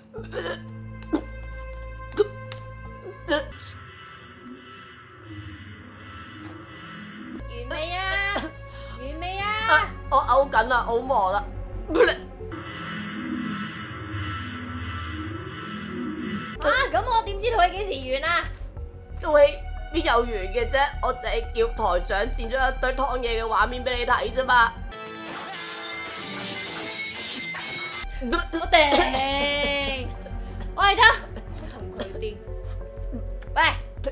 完未啊？完未啊？ 我嘔緊啦，好忙啦。 咁我點知道佢幾時完啊？ 喂，邊有完嘅啫？我淨係叫台長剪咗一堆湯嘢嘅畫面俾你睇啫嘛。 我頂！我嚟睇，同佢啲。喂，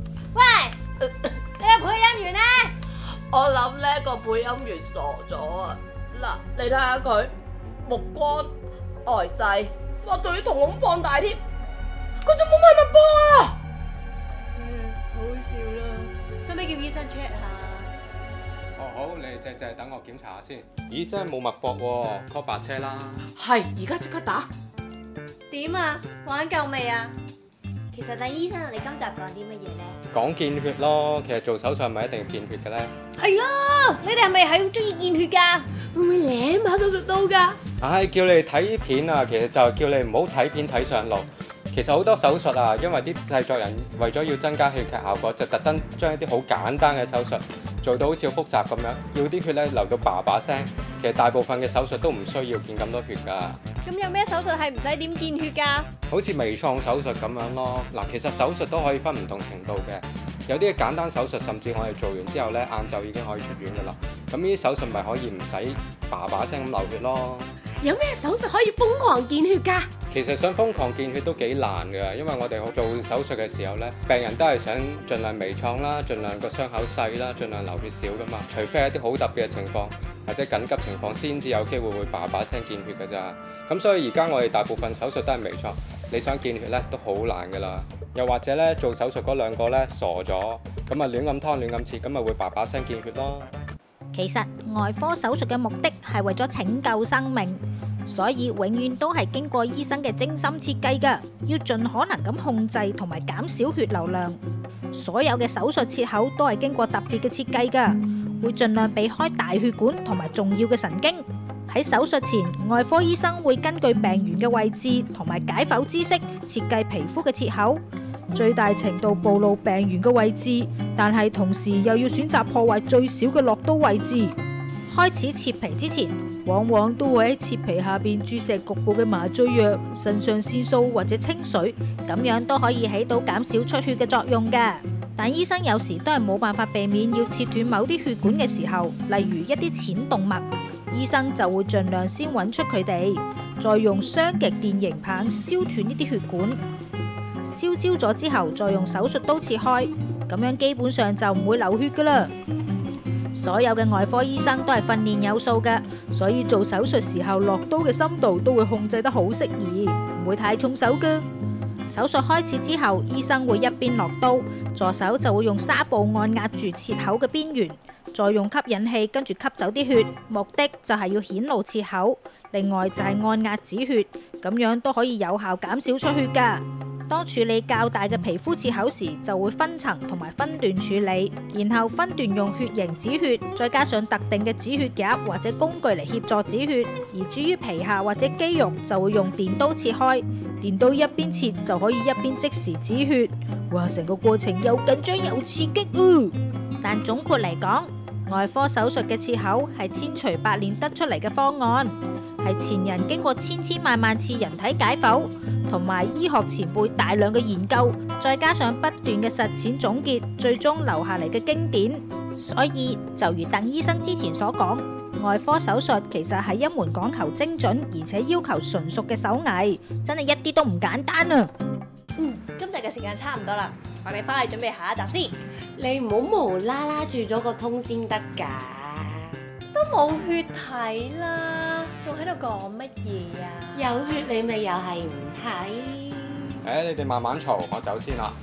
你個配音員咧？ 我諗呢個配音員傻咗啊！嗱，你睇下佢目光呆滯，哇，對啲瞳孔放大添，佢仲冇埋脈搏啊！ 好笑啦，使唔使叫醫生 check 下？ 哦好，你哋隻等我檢查下先。咦，真係冇脈搏喎，call 白車啦。 係，而家即刻打。 點啊？玩夠未啊？其實鄧醫生，你今集講啲乜嘢咧？ 講見血咯，其實做手術係咪一定要見血嘅咧？ 係咯，你哋係咪係好中意見血㗎？ 會唔會舐下手術刀㗎？ 唉，叫你哋睇片啊，其實就係叫你唔好睇片睇上腦。其實好多手術啊，因為啲製作人為咗要增加戲劇效果，就特登將一啲好簡單嘅手術做到好似好複雜咁樣，要啲血咧流到叭叭聲。其實大部分嘅手術都唔需要見咁多血㗎。 咁有咩手術係唔使點見血㗎？ 好似微創手術咁樣咯。嗱，其實手術都可以分唔同程度嘅，有啲簡單手術甚至我哋做完之後咧，晏晝已經可以出院㗎啦。咁呢啲手術咪可以唔使叭叭聲咁流血咯。 有咩手術可以瘋狂見血㗎？ 其實想瘋狂見血都幾難㗎，因為我哋做手術嘅時候咧，病人都係想盡量微創啦，盡量個傷口細啦，盡量流血少㗎嘛。除非係一啲好特別嘅情況或者緊急情況，先至有機會會叭叭聲見血㗎咋。咁所以而家我哋大部分手術都係微創，你想見血咧都好難㗎啦。又或者咧做手術嗰兩個咧傻咗，咁啊亂咁劏亂咁切，咁咪會叭叭聲見血咯。 其實外科手術嘅目的係為咗拯救生命，所以永遠都係經過醫生嘅精心設計㗎，要盡可能咁控制同埋減少血流量。所有嘅手術切口都係經過特別嘅設計㗎，會盡量避開大血管同埋重要嘅神經。喺手術前，外科醫生會根據病源嘅位置同埋解剖知識設計皮膚嘅切口，最大程度暴露病源嘅位置，但係同時又要選擇破壞最少嘅落刀位置。開始切皮之前，往往都會喺切皮下邊注射局部嘅麻醉藥、腎上腺素或者清水，咁樣都可以起到減少出血嘅作用㗎。但醫生有時都係冇辦法避免要切斷某啲血管嘅時候，例如一啲淺動脈，醫生就會盡量先揾出佢哋，再用雙極電形棒燒斷呢啲血管。燒焦咗之後，再用手術刀切開，咁樣基本上就唔會流血㗎啦。所有嘅外科醫生都係訓練有素嘅，所以做手術時候落刀嘅深度都會控制得好適宜，唔會太重手㗎。手術開始之後，醫生會一邊落刀，助手就會用紗布按壓住切口嘅邊緣，再用吸引器跟住吸走啲血，目的就係要顯露切口。另外就係按壓止血，咁樣都可以有效減少出血㗎。當處理較大嘅皮膚切口時，就會分層同埋分段處理，然後分段用血型止血，再加上特定嘅止血夾或者工具嚟協助止血。而至於皮下或者肌肉，就會用電刀切開，電刀一邊切就可以一邊即時止血。哇！成個過程又緊張又刺激啊！但總括嚟講，外科手術嘅切口係千錘百煉得出嚟嘅方案，係前人經過千千萬萬次人體解剖同埋醫學前輩大量嘅研究，再加上不斷嘅實踐總結，最終留下嚟嘅經典。所以就如鄧醫生之前所講，外科手術其實係一門講求精準而且要求純熟嘅手藝，真係一啲都唔簡單啊！ 今集嘅時間差唔多啦，我哋翻去準備下一集先。 你唔好無啦啦住咗個通先得㗎。 都冇血睇啦，仲喺度講乜嘢啊？ 有血你咪又係唔睇？ 你哋慢慢嘈，我走先啦。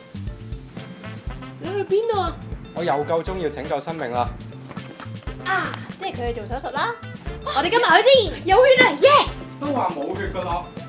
你去邊度啊？ 我又夠鐘要拯救生命啦！ 啊，即係佢去做手術啦。我哋跟埋佢先。有血啊，耶！ 都話冇血㗎啦。